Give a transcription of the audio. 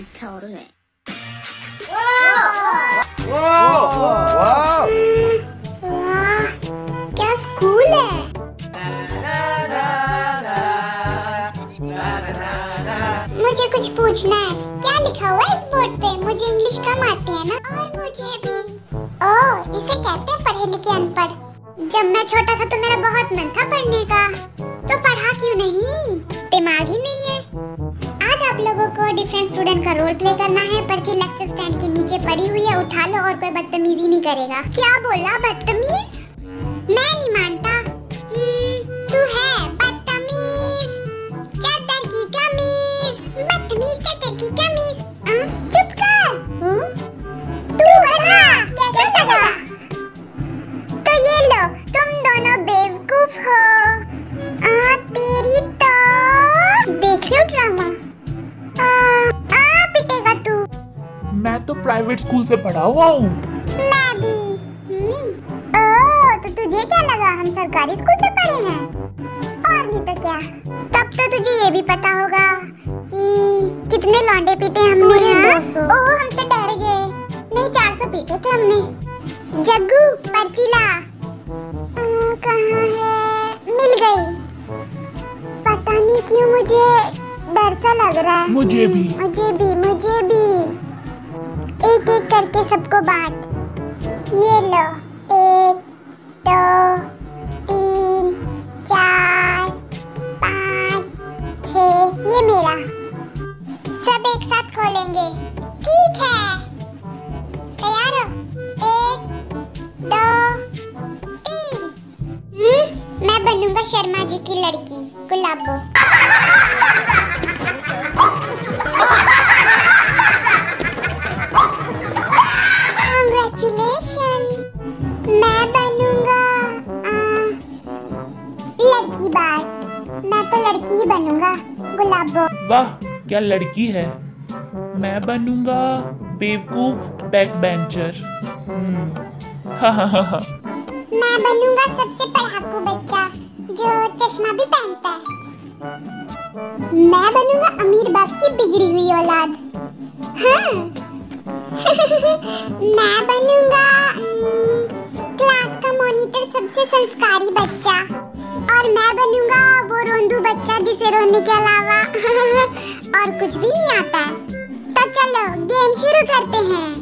불타오르네. वाह, क्या स्कूल है। मुझे कुछ पूछना है, क्या लिखा हुआ है इस बोर्ड पे? मुझे इंग्लिश कम आती है ना, और मुझे भी। ओह, इसे कहते हैं पढ़े लिखे अनपढ़। जब मैं छोटा था तो मेरा बहुत मन था पढ़ने का, तो पढ़ा क्यों नहीं, दिमाग ही नहीं है। आज आप लोगों को डिफरेंट स्टूडेंट का रोल प्ले करना है। पर्ची लेक्चर स्टैंड के नीचे पड़ी हुई है, उठा लो और कोई बदतमीजी नहीं करेगा। क्या बोला, बदतमीज? मैं नहीं मानता। तू है बदतमीज, चादर की कमीज, बदतमीज चादर की कमीज। चुप कर। तू है क्या लगा? तो ये लो, तुम दोनों बेवकूफ हो। तेरी तो देख लो ड्रामा। पिटेगा तू। मैं तो प्राइवेट स्कूल से पढ़ा हुआ हूँ। मैं भी। तो तुझे क्या लगा हम सरकारी स्कूल से पढ़े हैं? और नहीं तो क्या। तब तो तुझे ये भी पता होगा कि कितने लौंडे पीटे हमने। 200। ओह, हम तो डर गए। नहीं, 400 पीटे थे हमने। जग्गू, पर्ची ला। कहाँ है? मिल गई। पता नहीं क्यों मुझे डर सा लग रहा है। मुझे भी। एक एक करके सबको बांट। ये लो, 1 2 3 4 5 6, ये मेरा। सब एक साथ खोलेंगे, ठीक है? तैयार हो? 1 2 3। मैं बनूंगा शर्मा जी की लड़की, गुलाबो। Congratulations, मैं बनूंगा लड़की बाज। मैं तो लड़की ही बनूंगा, गुलाबो। वाह, क्या लड़की है। मैं बनूंगा बेवकूफ बैक बेंचर। मैं बनूंगा सबसे पढ़ाकू बच्चा जो चश्मा भी पहनता है। मैं बनूंगा अमीर बाप की बिगड़ी हुई औलाद। हाँ। मैं बनूंगा क्लास का मॉनिटर, सबसे संस्कारी बच्चा। और मैं बनूंगा वो रोंदू बच्चा जिसे रोने के अलावा और कुछ भी नहीं आता है। तो चलो गेम शुरू करते हैं।